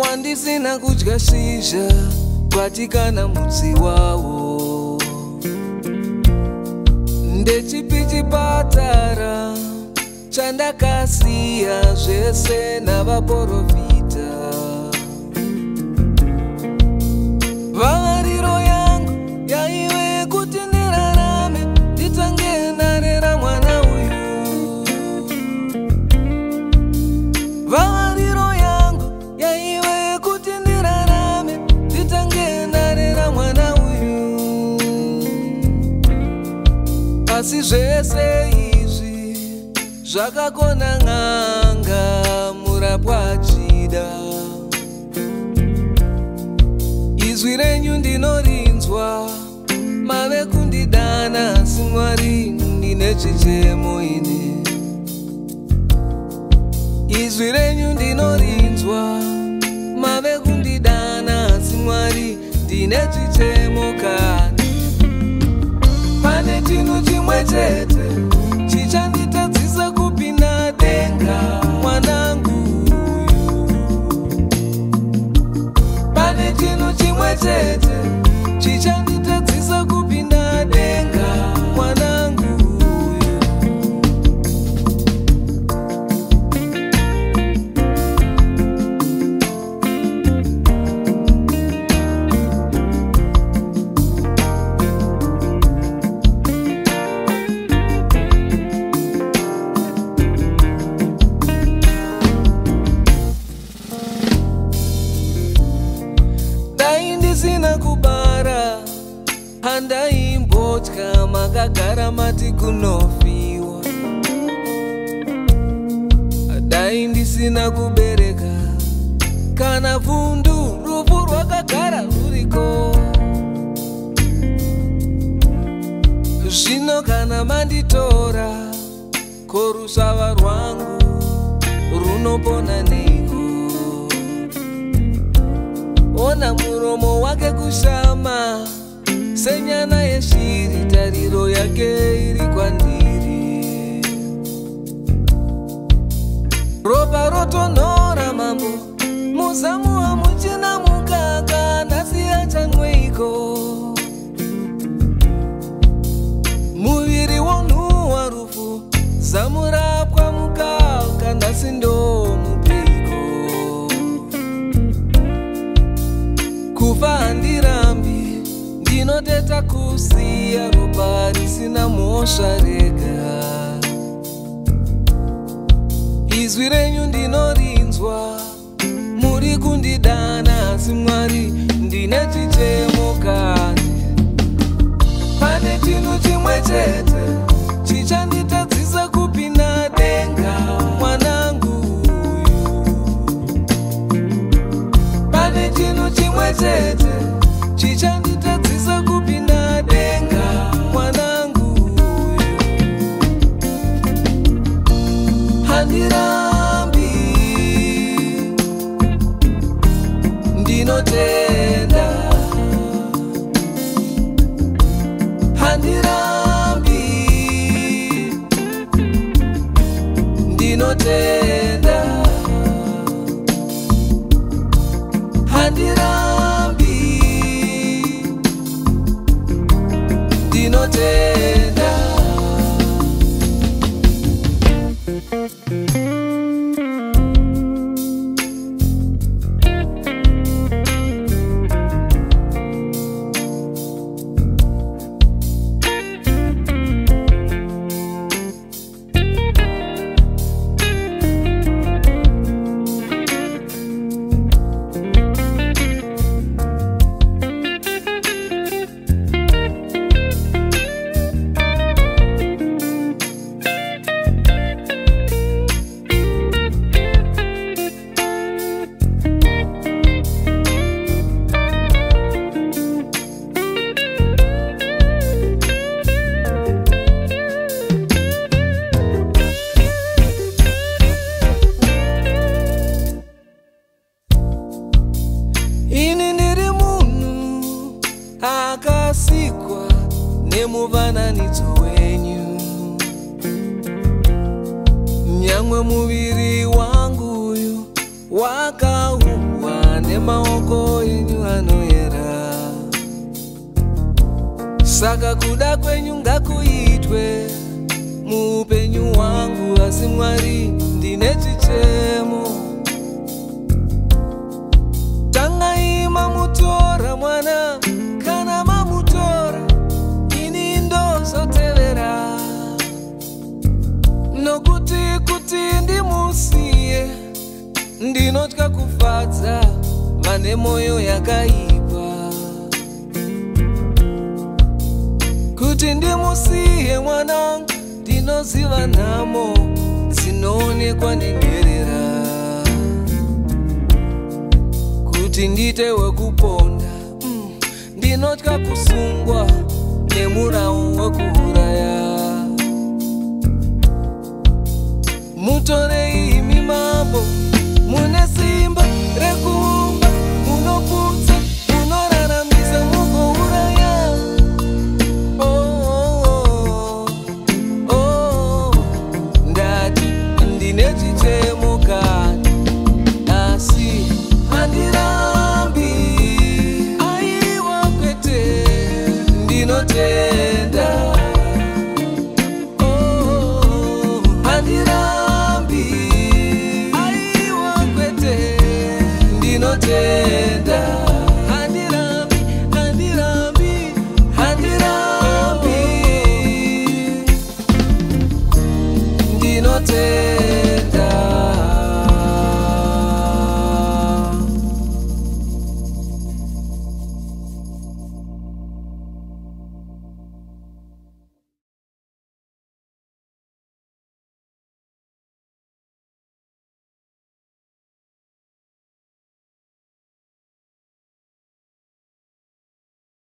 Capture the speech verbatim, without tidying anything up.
wandisina kudya shizha kwatikana mudzi wawo. Ndechipi chipatara chandakasiya zvese navaprofita. Vavariro yangu yaive kuti ndirarame nditange narera mwana uyu. Vavariro yangu yaive kuti ndirarame nditange narera mwana uyu. Asi zvese izvi zvakakona n'anga murapwa achida. Izwi renyu ndinorinzwa, mave kundidana simwari ndine chichemo ine. Izwi renyu ndinorinzwa, mave kundidana simwari ndine chichemo kani. Pane chinhu chimwe chete chichanditadzisa kupinda denga mwanangu uyu. Pane chinhu chimwe chete chichanditadzisa kupinda denga mwanangu uyu. Sina kubara handaimbotya makagara mati kunofiwa. Dai ndisina kubereka kana vundu rufu rwakagara ruriko. Zvino kana manditora korusava rwangu runopona neiko. Ona muromo wake kushama senyana yeshiri, tariro yake iri kwandiri. Ropa rotonora mambo muzamu hamuchina mukaka nasiya chanweiko. Muviri wonhuwa rufu zamurapwa mukaka ndasindo kufa handirambi ndinoteta kusiya ropa risina mhosva rega. Izwi renyu ndinorinzwa, muri kundidana asi mwari ndine chichemo kani. Pane chinhu chimwe chete chichanditadzisa kupinda denga mwanangu uyu. Pane chinhu chimwe chete chichanditadzisa kupinda denga mwanangu uyu. Handirambi ndinotenda. Handirambi ndinotenda. Handirambi ndinotenda. akasikwa nemuvananidzo wenyu. Nyamwe muviri wangu uyu wakaumbwa Saka kuda kwenyu ngakuitwe muupenyu wangu, asi Mwari ndine chichemo. Tangai mamutora mwana, kana mamutora ini ndozotevera. Nokuti kuti ndimusiye ndinotya kufadza vane moyo yakaipa. Kuti ndimusiye mwanangu ndinoziva nhamo dzinoonekwa nenherera. Kuti ndite wekuponda mm, ndinotya kusungwa nemurawo wekuuraya. Mutorei imi mambo, mune simba rekuumba, munoputsa, munoraramisa, mugouraya. Oh, oh, oh, ndati ndine chichemo kani, asi handirambi. Aiwa kwete ndinotenda. Oh, handirambi. Aiwa kwete ndinotenda. Handirambi, handirambi, handirambi. Ndinotenda.